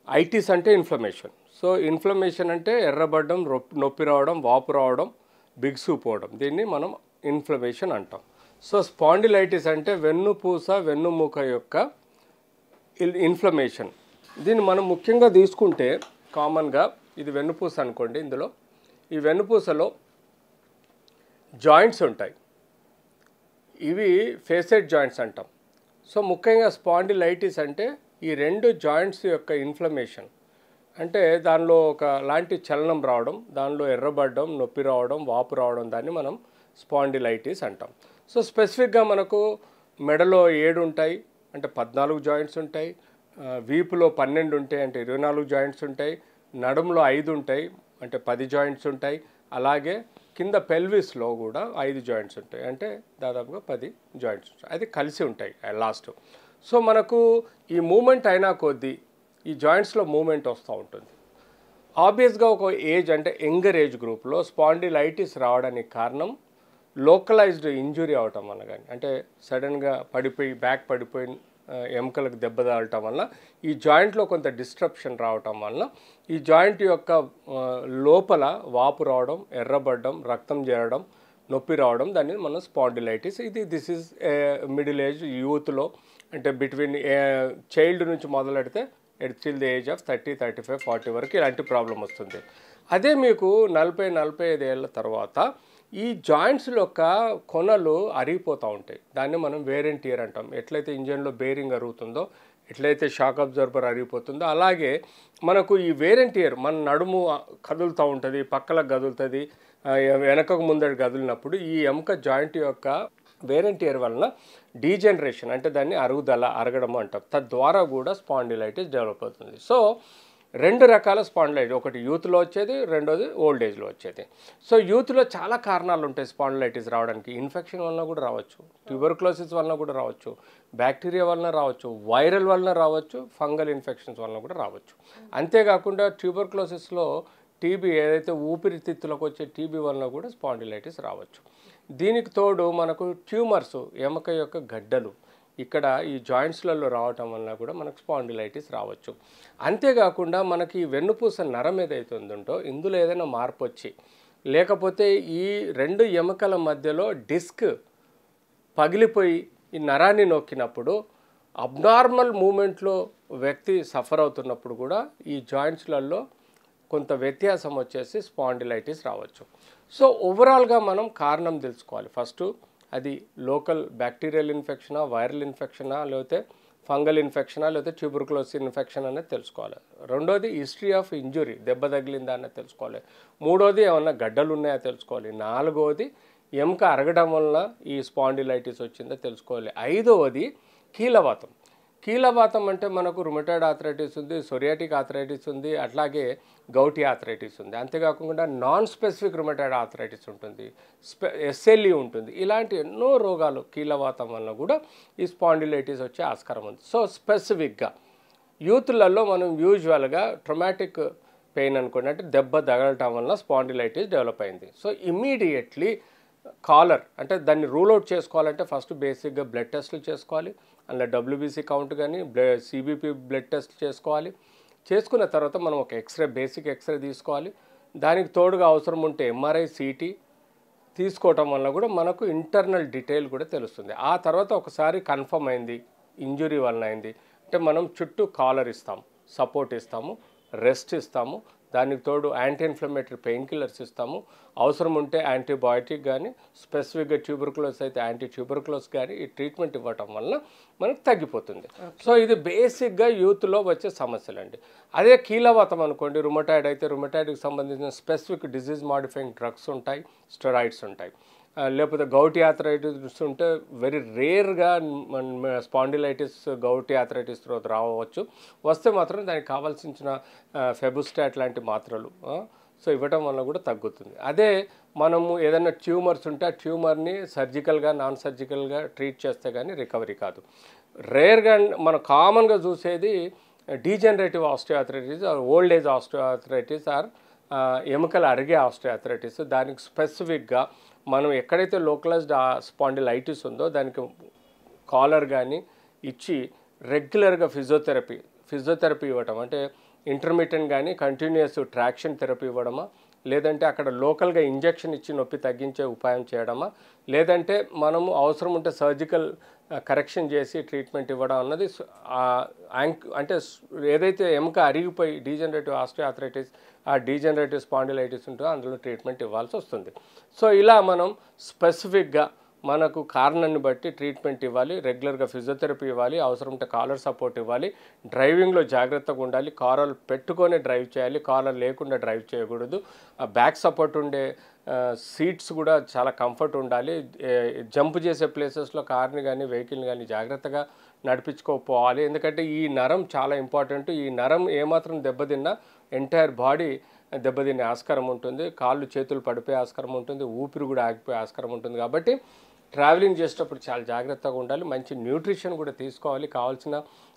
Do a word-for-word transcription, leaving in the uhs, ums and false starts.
ఐటిస్ అంటే inflammation. So inflammation అంటే ఎర్రబడ్డం, నొప్పి రావడం, వాపు రావడం, బిగుసుకుపోవడం, దీన్ని మనం ఇన్ఫ్లమేషన్ అంటాం. సో స్పాండిలైటిస్ అంటే వెన్నుపూస వెన్నుముక యొక్క ఇన్ఫ్లమేషన్. దీన్ని మనం ముఖ్యంగా తీసుకుంటే కామన్గా ఇది వెన్నుపూస అనుకోండి. ఇందులో ఈ వెన్నుపూసలో జాయింట్స్ ఉంటాయి, ఇవి ఫేసెడ్ జాయింట్స్ అంటాం. సో ముఖ్యంగా స్పాండిలైటిస్ అంటే ఈ రెండు జాయింట్స్ యొక్క ఇన్ఫ్లమేషన్, అంటే దానిలో ఒక లాంటి చలనం రావడం, దానిలో ఎర్రబడడం, నొప్పి రావడం, వాపు రావడం, దాన్ని మనం స్పాండిలైటిస్ అంటాం. సో స్పెసిఫిక్గా మనకు మెడలో ఏడు ఉంటాయి అంటే పద్నాలుగు జాయింట్స్ ఉంటాయి, వీపులో పన్నెండు ఉంటాయి అంటే ఇరవై నాలుగు జాయింట్స్ ఉంటాయి, నడుములో ఐదు ఉంటాయి అంటే పది జాయింట్స్ ఉంటాయి, అలాగే కింద పెల్విస్లో కూడా ఐదు జాయింట్స్ ఉంటాయి అంటే దాదాపుగా పది జాయింట్స్ ఉంటాయి, అది కలిసి ఉంటాయి లాస్ట్. సో మనకు ఈ మూమెంట్ అయినా కొద్దీ ఈ జాయింట్స్లో మూమెంట్ వస్తూ ఉంటుంది. ఆబ్వియస్గా ఒక ఏజ్ అంటే యంగర్ ఏజ్ గ్రూప్లో స్పాండిలైటిస్ రావడానికి కారణం లోకలైజ్డ్ ఇంజురీ అవటం వల్ల, కానీ అంటే సడన్గా పడిపోయి బ్యాక్ పడిపోయి ఎముకలకు దెబ్బ తగలటం వల్ల ఈ జాయింట్లో కొంత డిస్ట్రప్షన్ రావటం వల్ల ఈ జాయింట్ యొక్క లోపల వాపు రావడం, ఎర్రబడడం, రక్తం చేరడం, నొప్పి రావడం, దాన్ని మనం స్పాండిలైటిస్. ఇది దిస్ ఈజ్ మిడిల్ ఏజ్ యూత్లో, అంటే బిట్వీన్ చైల్డ్ నుంచి మొదలెడితే till the age of thirty thirty five forty వరకు ఇలాంటి ప్రాబ్లం వస్తుంది. అదే మీకు నలభై నలభై ఐదు ఏళ్ళ తర్వాత ఈ జాయింట్స్ యొక్క కొనలు అరిగిపోతూ ఉంటాయి, దాన్ని మనం వేర్ అండ్ టియర్ అంటాం. ఎట్లయితే ఇంజన్లో బేరింగ్ అరుగుతుందో, ఎట్లయితే షాక్ అబ్జర్బర్ అరిగిపోతుందో, అలాగే మనకు ఈ వేర్ అండ్ టియర్, మన నడుము కదులుతూ ఉంటుంది, పక్కలకు కదులుతుంది, వెనకకు ముందడు కదిలినప్పుడు ఈ ఎముక జాయింట్ యొక్క వేర్ అండ్ టియర్ వలన డీజనరేషన్, అంటే దాన్ని అరుగుదల, అరగడం అంటాం. తద్వారా కూడా స్పాండిలైటిస్ డెవలప్ అవుతుంది. సో రెండు రకాల స్పాండిలైటిస్, ఒకటి యూత్లో వచ్చేది, రెండోది ఓల్డ్ ఏజ్లో వచ్చేది. సో యూత్లో చాలా కారణాలు ఉంటాయి స్పాండిలైటిస్ రావడానికి. ఇన్ఫెక్షన్ వలన కూడా రావచ్చు, ట్యూబర్క్లోసిస్ వలన కూడా రావచ్చు, బ్యాక్టీరియా వలన రావచ్చు, వైరల్ వలన రావచ్చు, ఫంగల్ ఇన్ఫెక్షన్స్ వలన కూడా రావచ్చు. అంతేకాకుండా ట్యూబర్క్లోసిస్లో టీబీ, ఏదైతే ఊపిరితిత్తులకు వచ్చే టీబీ వలన కూడా స్పాండిలైటిస్ రావచ్చు. దీనికి తోడు మనకు ట్యూమర్స్, ఎముక యొక్క గడ్డలు ఇక్కడ ఈ జాయింట్స్లలో రావటం వల్ల కూడా మనకు స్పాండిలైటిస్ రావచ్చు. అంతేకాకుండా మనకి వెన్నుపూస నరం ఏదైతే ఉందో ఇందులో ఏదైనా మార్పు వచ్చి, లేకపోతే ఈ రెండు ఎముకల మధ్యలో డిస్క్ పగిలిపోయి ఈ నరాన్ని నొక్కినప్పుడు, అబ్నార్మల్ మూమెంట్లో వ్యక్తి సఫర్ అవుతున్నప్పుడు కూడా ఈ జాయింట్స్లలో కొంత వ్యత్యాసం వచ్చేసి స్పాండిలైటిస్ రావచ్చు. సో ఓవరాల్గా మనం కారణం తెలుసుకోవాలి. ఫస్ట్ అది లోకల్ బ్యాక్టీరియల్ ఇన్ఫెక్షనా, వైరల్ ఇన్ఫెక్షనా, లేకపోతే ఫంగల్ ఇన్ఫెక్షనా, లేకపోతే ట్యూబర్క్లోసిస్ ఇన్ఫెక్షన్ అనేది తెలుసుకోవాలి. రెండోది హిస్టరీ ఆఫ్ ఇంజురీ, దెబ్బ తగిలిందా అనేది తెలుసుకోవాలి. మూడోది ఏమన్నా గడ్డలు ఉన్నాయో తెలుసుకోవాలి. నాలుగోది ఎముక అరగడం వలన ఈ స్పాండిలైటిస్ వచ్చిందో తెలుసుకోవాలి. ఐదవది కీలవాతం. కీలవాతం అంటే మనకు రుమటాయిడ్ ఆర్థరైటిస్ ఉంది, సొరియాటిక్ ఆర్థరైటిస్ ఉంది, అట్లాగే గౌటీ ఆర్థరైటిస్ ఉంది. అంతేకాకుండా నాన్ స్పెసిఫిక్ రుమటాయిడ్ ఆర్థరైటిస్ ఉంటుంది, స్పె ఎస్ఎల్ఈ ఉంటుంది. ఇలాంటి ఎన్నో రోగాలు కీలవాతం వల్ల కూడా ఈ స్పాండిలైటిస్ వచ్చే ఆస్కారం ఉంది. సో స్పెసిఫిక్గా యూత్లలో మనం యూజువల్గా ట్రొమాటిక్ పెయిన్ అనుకోండి, అంటే దెబ్బ తగలటం వల్ల స్పాండిలైటిస్ డెవలప్ అయింది. సో ఇమ్మీడియట్లీ కాలర్, అంటే దాన్ని రూల్ అవుట్ చేసుకోవాలంటే ఫస్ట్ బేసిక్గా బ్లడ్ టెస్టులు చేసుకోవాలి. అందులో డబ్ల్యూబీసీ కౌంట్ కానీ బ్లడ్ సిబిపి బ్లడ్ టెస్ట్ చేసుకోవాలి. చేసుకున్న తర్వాత మనం ఒక ఎక్స్రే, బేసిక్ ఎక్స్రే తీసుకోవాలి. దానికి తోడుగా అవసరం ఉంటే ఎంఆర్ఐ, సిటీ తీసుకోవటం వల్ల కూడా మనకు ఇంటర్నల్ డీటెయిల్ కూడా తెలుస్తుంది. ఆ తర్వాత ఒకసారి కన్ఫర్మ్ అయింది ఇంజురీ వలన అయింది అంటే మనం చుట్టూ కాలర్ ఇస్తాము, సపోర్ట్ ఇస్తాము, రెస్ట్ ఇస్తాము, దానికి తోడు యాంటీ ఇన్ఫ్లమేటరీ పెయిన్ కిల్లర్స్ ఇస్తాము, అవసరం ఉంటే యాంటీబయాటిక్ కానీ, స్పెసిఫిక్గా ట్యూబర్క్లోస్ అయితే యాంటీ ట్యూబర్క్లోస్ కానీ ఈ ట్రీట్మెంట్ ఇవ్వటం వల్ల మనకు తగ్గిపోతుంది. సో ఇది బేసిక్గా యూత్లో వచ్చే సమస్యలు అండి. అదే కీలవాతం అనుకోండి, రుమటాయిడ్ అయితే రుమటాయిడ్కి సంబంధించిన స్పెసిఫిక్ డిజీజ్ మాడిఫైయింగ్ డ్రగ్స్ ఉంటాయి, స్టెరాయిడ్స్ ఉంటాయి. లేకపోతే గౌటీ ఆర్థరైటిస్ ఉంటే వెరీ రేర్గా స్పాండిలైటిస్ గౌటీ ఆర్థరైటిస్ తర్వాత రావచ్చు. వస్తే మాత్రం దానికి కావాల్సిన ఫెబుస్టాట్ లాంటి మాత్రలు సో ఇవ్వటం వల్ల కూడా తగ్గుతుంది. అదే మనము ఏదైనా ట్యూమర్స్ ఉంటే ఆ ట్యూమర్ని సర్జికల్గా, నాన్ సర్జికల్గా ట్రీట్ చేస్తే కానీ రికవరీ కాదు. రేర్గా మనం కామన్గా చూసేది degenerative osteoarthritis or old age osteoarthritis or ఎముకలు అరిగే ఆస్టియోఆర్థరైటిస్. దానికి స్పెసిఫిక్గా మనం ఎక్కడైతే లోకలైజ్డ్ స్పాండిలైటిస్ ఉందో దానికి కాలర్ కానీ ఇచ్చి రెగ్యులర్గా ఫిజియోథెరపీ ఫిజియోథెరపీ ఇవ్వటం, అంటే ఇంటర్మీడియట్ కానీ కంటిన్యూస్ ట్రాక్షన్ థెరపీ ఇవ్వడమా, లేదంటే అక్కడ లోకల్గా ఇంజెక్షన్ ఇచ్చి నొప్పి తగ్గించే ఉపాయం చేయడమా, లేదంటే మనము అవసరం ఉంటే సర్జికల్ కరెక్షన్ చేసి ట్రీట్మెంట్ ఇవ్వడం అన్నది యాంక్ అంటే ఏదైతే ఎముక అరిగిపోయి డీజనరేటివ్ ఆస్టియోఆర్థరైటిస్ ఆ డీజనరేటివ్ స్పాండిలైటిస్ ఉంటుందో అందులో ట్రీట్మెంట్ ఇవ్వాల్సి వస్తుంది. సో ఇలా మనం స్పెసిఫిక్గా మనకు కారణాన్ని బట్టి ట్రీట్మెంట్ ఇవ్వాలి, రెగ్యులర్గా ఫిజియోథెరపీ ఇవ్వాలి, అవసరం ఉంటే కాలర్ సపోర్ట్ ఇవ్వాలి, డ్రైవింగ్లో జాగ్రత్తగా ఉండాలి, కాలర్ పెట్టుకొని డ్రైవ్ చేయాలి, కాలర్ లేకుండా డ్రైవ్ చేయకూడదు, బ్యాక్ సపోర్ట్ ఉండే సీట్స్ కూడా చాలా కంఫర్ట్ ఉండాలి, జంప్ చేసే ప్లేసెస్లో కార్ని కానీ వెహికల్ని కానీ జాగ్రత్తగా నడిపించుకోపోవాలి. ఎందుకంటే ఈ నరం చాలా ఇంపార్టెంట్. ఈ నరం ఏమాత్రం దెబ్బతిన్నా ఎంటైర్ బాడీ దెబ్బతినే ఆస్కారం ఉంటుంది, కాళ్ళు చేతులు పడిపోయే ఆస్కారం ఉంటుంది, ఊపిరి కూడా ఆగిపోయే ఆస్కారం ఉంటుంది. కాబట్టి ట్రావెలింగ్ చేసేటప్పుడు చాలా జాగ్రత్తగా ఉండాలి, మంచి న్యూట్రిషన్ కూడా తీసుకోవాలి, కావాల్సిన